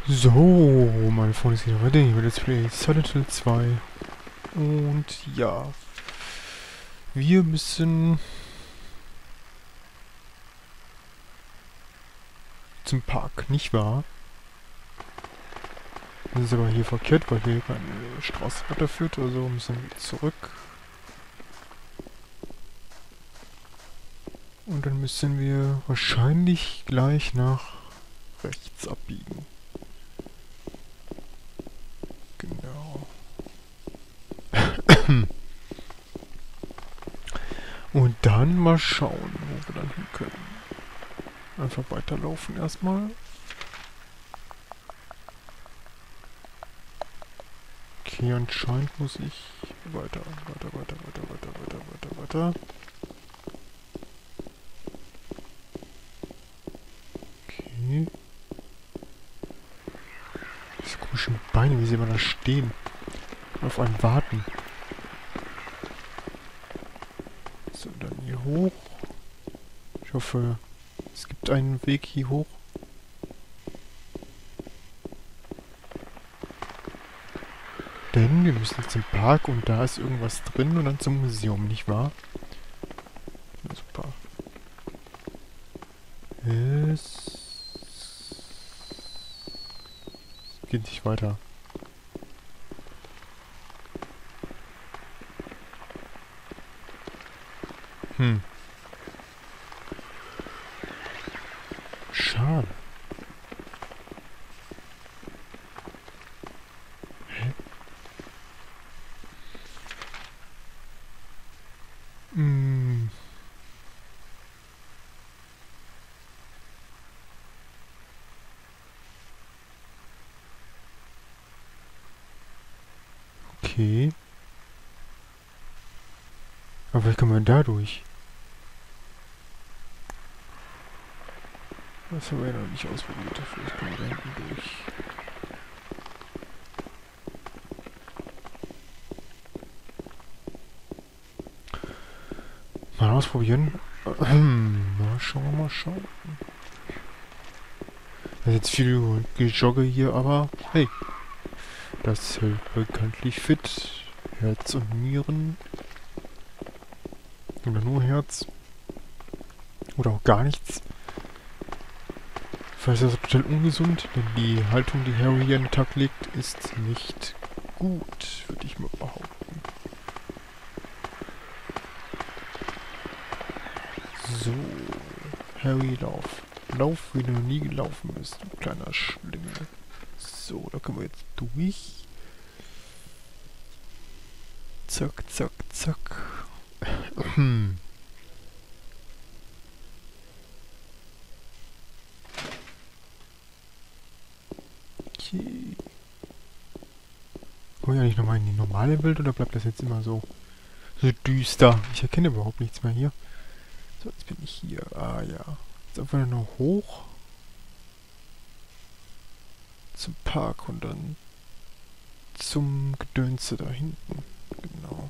So, meine Freunde, es geht weiter hier mit Let's Play Silent Hill 2. Und ja, wir müssen zum Park, nicht wahr? Das ist aber hier verkehrt, weil hier keine Straße weiterführt, also müssen wir zurück. Und dann müssen wir wahrscheinlich gleich nach rechts abbiegen. Genau. Und dann mal schauen, wo wir dann hin können. Einfach weiterlaufen erstmal. Okay, anscheinend muss ich weiter. Okay. Diese komischen Beine, wie sie immer da stehen. Und auf einen warten. So, dann hier hoch. Ich hoffe, es gibt einen Weg hier hoch. Denn wir müssen jetzt im Park und da ist irgendwas drin und dann zum Museum, nicht wahr? Ja, super. Es geht nicht weiter. Hm. Schade. Hä? Hm. Okay. Aber vielleicht kommen wir da durch. Das haben wir ja noch nicht ausprobiert. Vielleicht kommen wir da hinten durch. Mal ausprobieren. Mal schauen, mal schauen. Das ist jetzt viel Gejogge hier, aber hey. Das hält bekanntlich fit. Herz und Nieren. Oder nur Herz. Oder auch gar nichts. Vielleicht ist das total ungesund, denn die Haltung, die Harry hier an den Tag legt, ist nicht gut, würde ich mal behaupten. So, Harry, lauf. Lauf, wie du noch nie gelaufen bist, du kleiner Schlingel. So, da können wir jetzt durch. Zack, zack, zack. Okay. Kommen wir eigentlich nochmal in die normale Welt oder bleibt das jetzt immer so düster? Ich erkenne überhaupt nichts mehr hier. So, jetzt bin ich hier. Ah ja. Jetzt einfach nur hoch zum Park und dann zum Gedönse da hinten. Genau.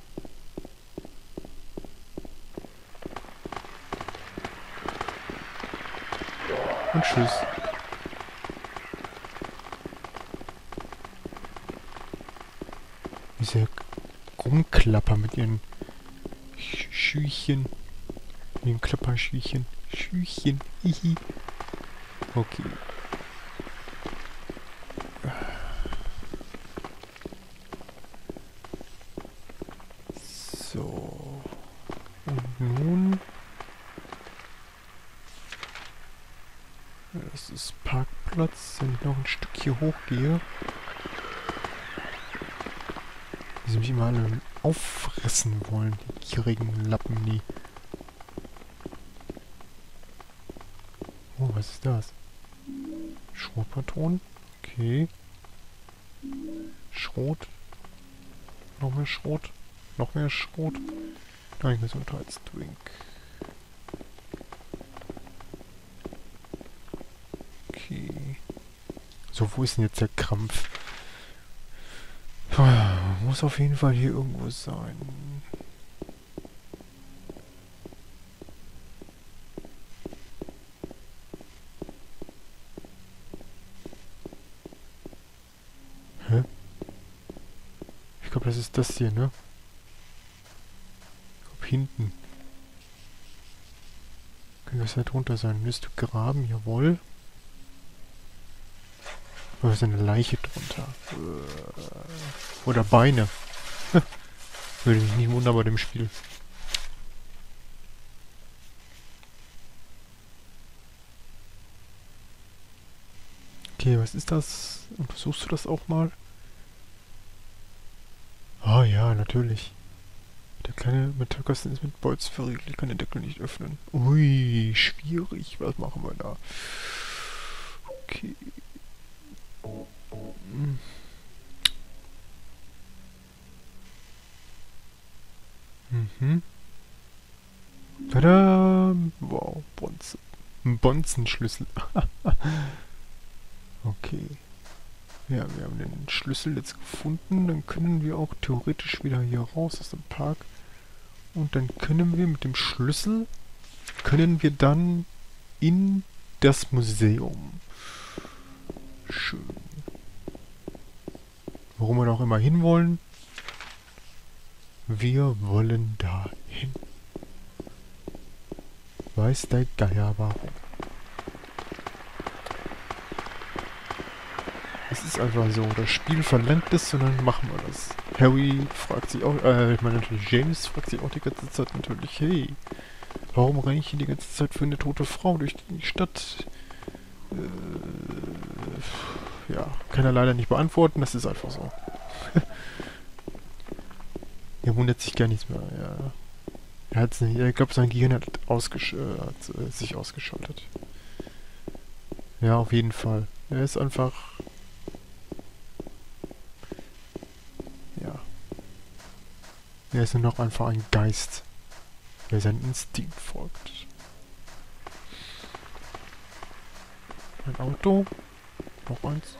Und tschüss. Diese Rumklapper mit ihren Schüchen. Mit den Klapperschüchen. Schüchen. Hihi. Okay. So. Und nun. Das ist Parkplatz. Wenn ich noch ein Stück hier hochgehe. Die sie mich immer alle auffressen wollen. Die gierigen Lappen, die. Oh, was ist das? Schrotpatronen? Okay. Schrot. Noch mehr Schrot. Noch mehr Schrot. Ein Gesundheitsdrink. Okay. So, wo ist denn jetzt der Krampf? Muss auf jeden Fall hier irgendwo sein. Was ist das hier, ne? Ich glaub, hinten. Könnte das da drunter sein? Müsste graben, jawohl. Oder ist eine Leiche drunter? Oder Beine. Würde mich nicht wundern bei dem Spiel. Okay, was ist das? Untersuchst du das auch mal? Ah ja, natürlich. Der kleine Metallkasten ist mit Bolz verriegelt. Ich kann den Deckel nicht öffnen. Ui, schwierig. Was machen wir da? Okay. Mhm. Tada! Wow, Bonzen. Ein Bonzenschlüssel. Okay. Ja, wir haben den Schlüssel jetzt gefunden. Dann können wir auch theoretisch wieder hier raus aus dem Park. Und dann können wir mit dem Schlüssel, können wir dann in das Museum. Schön. Warum wir da auch immer hinwollen. Wir wollen da hin. Weiß der Geier warum. Es ist einfach so, das Spiel verlangt es und dann machen wir das. Harry fragt sich auch, ich meine natürlich James fragt sich auch die ganze Zeit natürlich, hey, warum renne ich hier die ganze Zeit für eine tote Frau durch die Stadt? Ja, kann er leider nicht beantworten, das ist einfach so. Er wundert sich gar nichts mehr, ja. Ich glaube, sein Gehirn hat sich ausgeschaltet. Ja, auf jeden Fall. Er ist einfach... Ja. Er ist nur noch einfach ein Geist, der seinem Instinkt folgt. Ein Auto. Noch eins.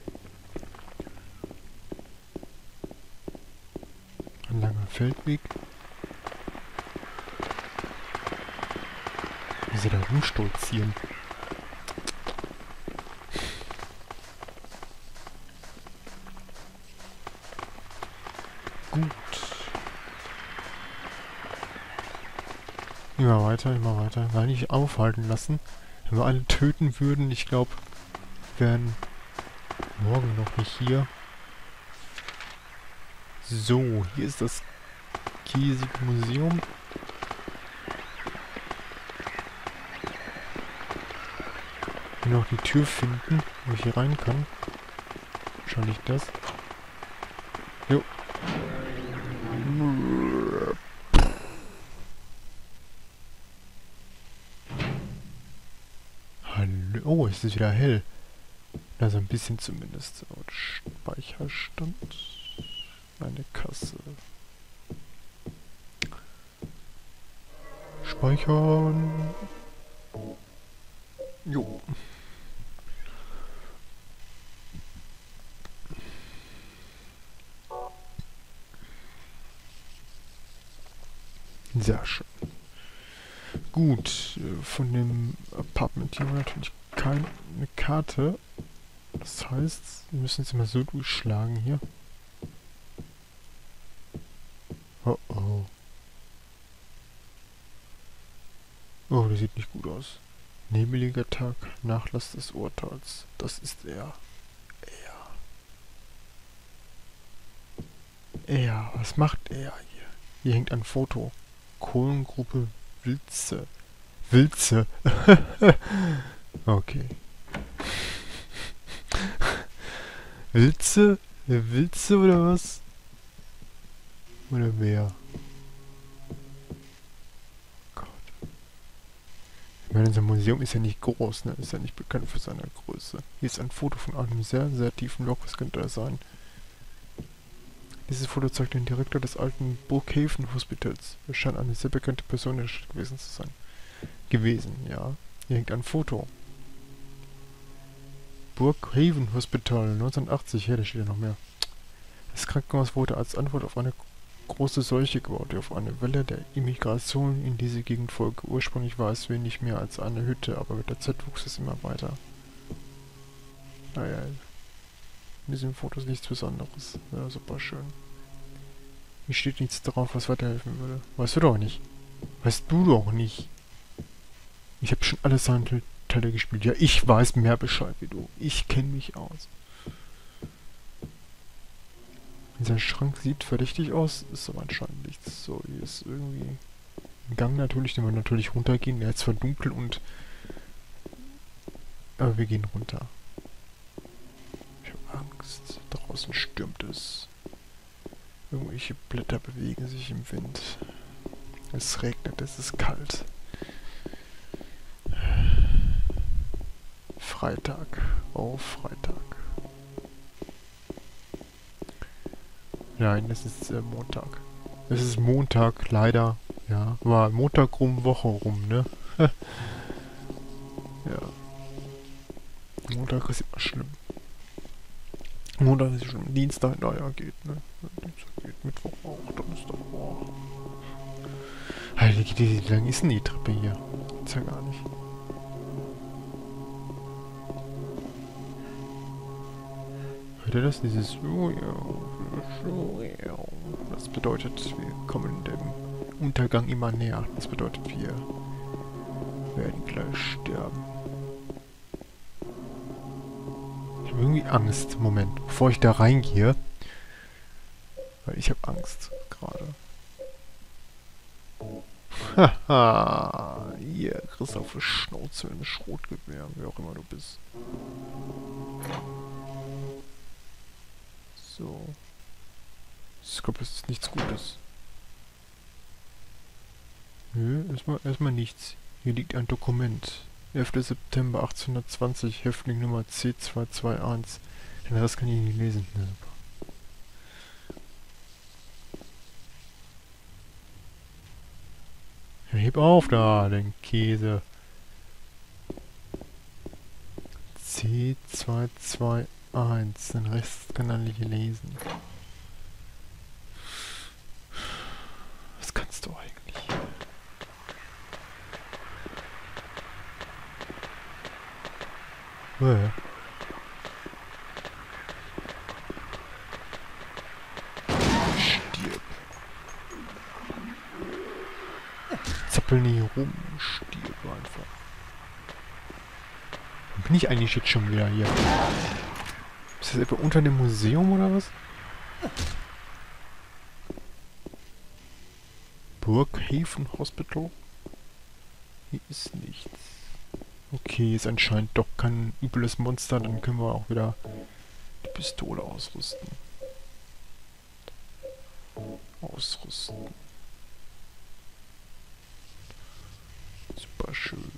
Ein langer Feldweg. Wie sie da rumstolzieren. Gut. Immer weiter, immer weiter. Gar nicht aufhalten lassen. Wenn wir alle töten würden, ich glaube, wären morgen noch nicht hier. So, hier ist das Käsige Museum. Ich will noch die Tür finden, wo ich hier rein kann. Wahrscheinlich das. Jo. Hallo. Oh, es ist wieder hell. Also ein bisschen zumindest. Und Speicherstand. Eine Kasse. Speichern. Jo. Sehr schön. Gut, von dem Apartment hier haben wir natürlich keine Karte. Das heißt, wir müssen jetzt mal so durchschlagen hier. Oh oh. Oh, das sieht nicht gut aus. Nebeliger Tag, Nachlass des Urteils. Das ist er. Er, was macht er hier? Hier hängt ein Foto. Kohlengruppe Wilze. Wilze. Okay. Wilze? Wilze oder was? Oder wer? Gott. Ich meine, unser Museum ist ja nicht groß, ne? Ist ja nicht bekannt für seine Größe. Hier ist ein Foto von einem sehr, sehr tiefen Loch. Was könnte das sein? Dieses Foto zeigt den Direktor des alten Brookhaven Hospitals. Er scheint eine sehr bekannte Person in der Stadt gewesen zu sein. Gewesen, ja. Hier hängt ein Foto. Brookhaven Hospital, 1980. Ja, da steht ja noch mehr. Das Krankenhaus wurde als Antwort auf eine große Seuche gebaut, die auf eine Welle der Immigration in diese Gegend folgte. Ursprünglich war es wenig mehr als eine Hütte, aber mit der Zeit wuchs es immer weiter. Naja, in diesem Foto ist nichts Besonderes. Ja, super schön. Hier steht nichts drauf, was weiterhelfen würde. Weißt du doch nicht. Weißt du doch nicht. Ich habe schon alle Soundteile gespielt. Ja, ich weiß mehr Bescheid wie du. Ich kenne mich aus. Dieser Schrank sieht verdächtig aus, ist aber anscheinend nichts. So, hier ist irgendwie ein Gang natürlich, den wir natürlich runtergehen. Er ist zwar dunkel und... Aber wir gehen runter. Ich habe Angst. Draußen stürmt es. Irgendwelche Blätter bewegen sich im Wind. Es regnet, es ist kalt. Freitag. Oh, Freitag. Nein, es ist Montag. Es ist Montag, leider. Ja, war Montag rum, Woche rum, ne? Ja. Montag ist immer schlimm. Montag ist schlimm. Dienstag, naja, geht, ne? Dienstag geht, Mittwoch auch, Donnerstag, boah. Alter, wie lang ist denn die Treppe hier? Ist ja gar nicht. Hört ihr das? Dieses... Das bedeutet, wir kommen dem Untergang immer näher. Das bedeutet, wir werden gleich sterben. Ich habe irgendwie Angst. Moment, bevor ich da reingehe. Weil ich habe Angst gerade. Haha, hier, kriegst auf die Schnauze mit Schrotgewehr, wie auch immer du bist. So. Ich glaube, es ist nichts Gutes. Nö, erstmal nichts. Hier liegt ein Dokument. 11. September 1820, Häftling Nummer C221. Den Rest kann ich nicht lesen. Ja, super. Ja, heb auf da, den Käse. C221. Den Rest kann er nicht lesen. Was kannst du eigentlich? Stirb. Zappel nie rum. Stirb einfach. Wo bin ich eigentlich jetzt schon wieder hier? Ist das etwa unter dem Museum oder was? Burghaven Hospital? Hier ist nichts. Okay, ist anscheinend doch kein übles Monster, dann können wir auch wieder die Pistole ausrüsten. Super schön.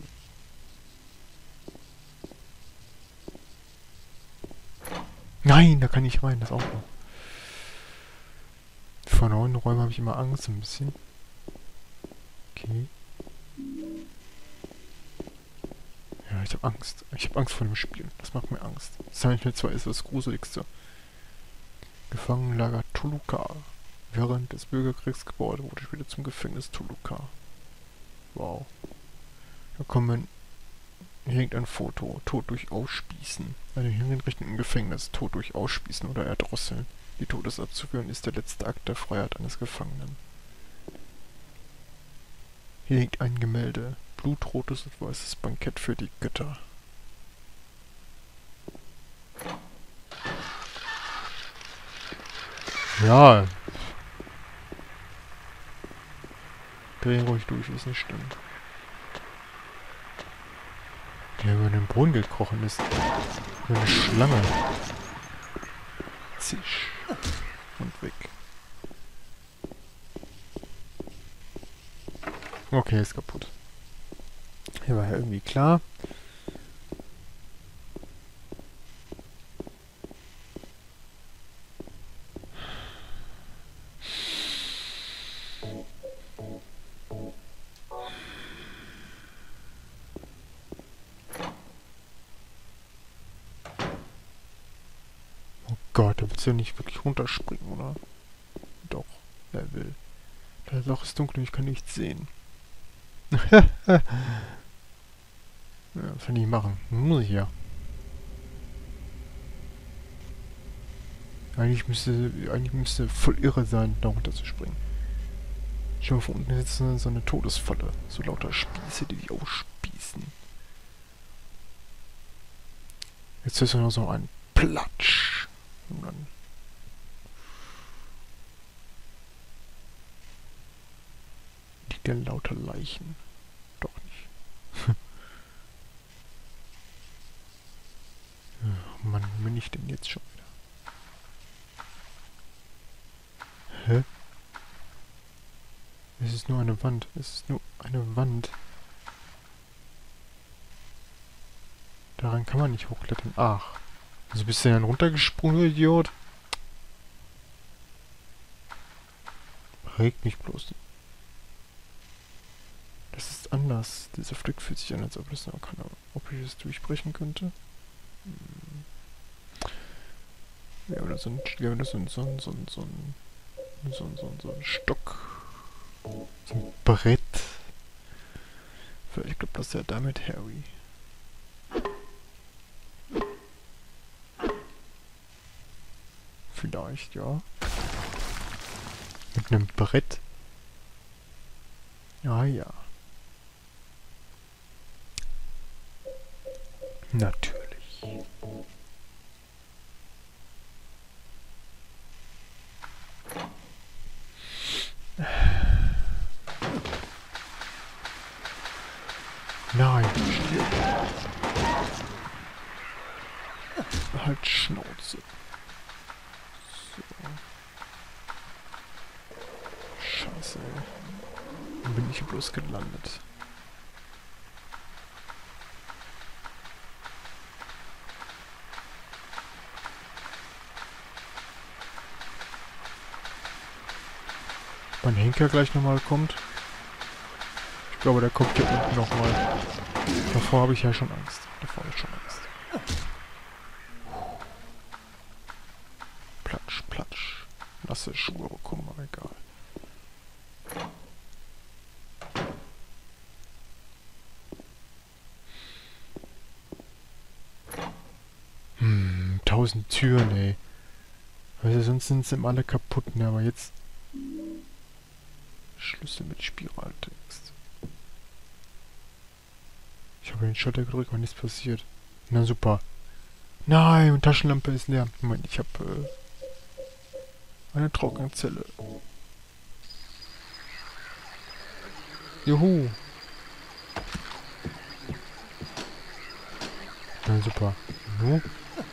Nein, da kann ich rein, das auch noch. Vor neuen Räumen habe ich immer Angst ein bisschen. Okay. Ja, ich habe Angst. Ich habe Angst vor dem Spiel. Das macht mir Angst. Silent Hill 2 ist das Gruseligste. Gefangenenlager Toluca. Während des Bürgerkriegs gebaut wurde später zum Gefängnis Toluca. Wow. Da kommen... Hier hängt ein Foto. Tod durch Ausspießen. Eine Hinrichtung im Gefängnis. Tod durch Ausspießen oder Erdrosseln. Die Todesart zu führen ist der letzte Akt der Freiheit eines Gefangenen. Hier hängt ein Gemälde. Blutrotes und weißes Bankett für die Götter. Ja. Dreh ruhig durch, ist nicht schlimm. Der über den Brunnen gekrochen ist. Wie eine Schlange. Zisch. Und weg. Okay, ist kaputt. Hier war ja irgendwie klar. Oh Gott, da willst du ja nicht wirklich runterspringen, oder? Doch, er will. Das Loch ist dunkel und ich kann nichts sehen. Ja, was kann ich machen? Muss ich ja. Eigentlich müsste voll irre sein, da runter zu springen. Schau mal, von unten ist so eine Todesfalle. So lauter Spieße, die dich ausspießen. Jetzt ist noch so ein Platsch. Und dann liegt da lauter Leichen. Doch nicht. Oh Mann, wo bin ich denn jetzt schon wieder? Hä? Es ist nur eine Wand. Es ist nur eine Wand. Daran kann man nicht hochklettern. Ach. Also bist du dann runtergesprungen, du Idiot? Regt mich bloß. Das ist anders. Dieser Flick fühlt sich an, als ob ich es durchbrechen könnte. Ja, oder so ein Stock. So ein Brett. Vielleicht klappt das ja damit, Harry. Vielleicht, ja. Mit einem Brett. Ah ja. Natürlich. Nein, stirb. Halt Schnauze. So. Scheiße, ey. Wo bin ich hier bloß gelandet? Wenn Henker gleich nochmal kommt. Ich glaube, der kommt hier unten nochmal. Davor habe ich ja schon Angst. Davor habe ich schon Angst. Platsch, platsch. Nasse Schuhe bekommen, aber egal. 1000 Türen, ey. Also sonst sind sie immer alle kaputt, ne? Aber jetzt... Schlüssel mit Spiraltext. Ich habe den Schalter gedrückt, aber nichts passiert. Na super. Nein, und Taschenlampe ist leer. Moment, ich habe eine Trockenzelle. Juhu. Na super. No.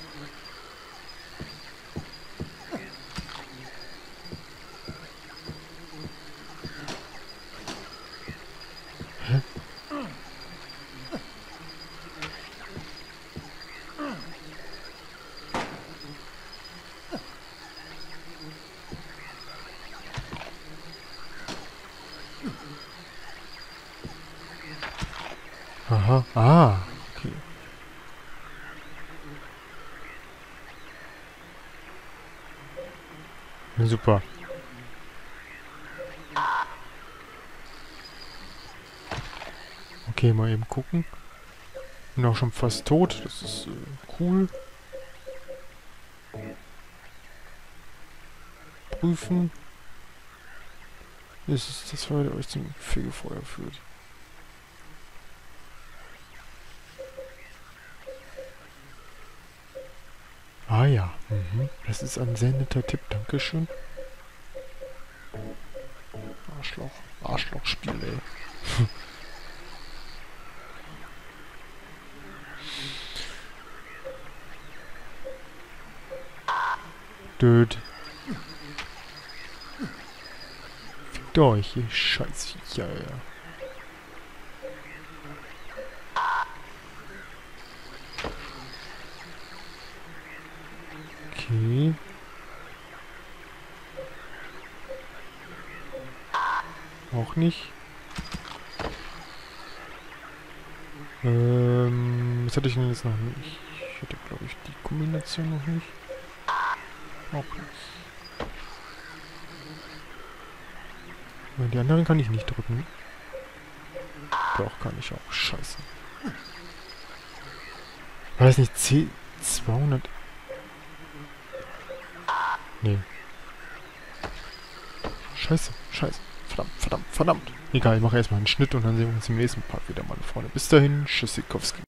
Aha, ah, okay. Ja, super. Okay, mal eben gucken. Bin auch schon fast tot, das ist cool. Prüfen. Das ist das Feuer, der euch zum Fegefeuer führt. Ah ja, das ist ein sehr netter Tipp, dankeschön. Arschloch, Arschlochspiel, ey. Död. Fickt euch, ihr Scheißviecher, ja. Okay. Auch nicht. Was hatte ich denn jetzt noch nicht? Ich hatte, glaube ich, die Kombination noch nicht. Auch nicht. Die anderen kann ich nicht drücken. Doch, kann ich auch. Scheiße. War das nicht C200? Nee. Scheiße, scheiße. Verdammt, verdammt, verdammt. Egal, ich mache erstmal einen Schnitt und dann sehen wir uns im nächsten Part wieder, meine Freunde. Bis dahin, Tschüssikowski.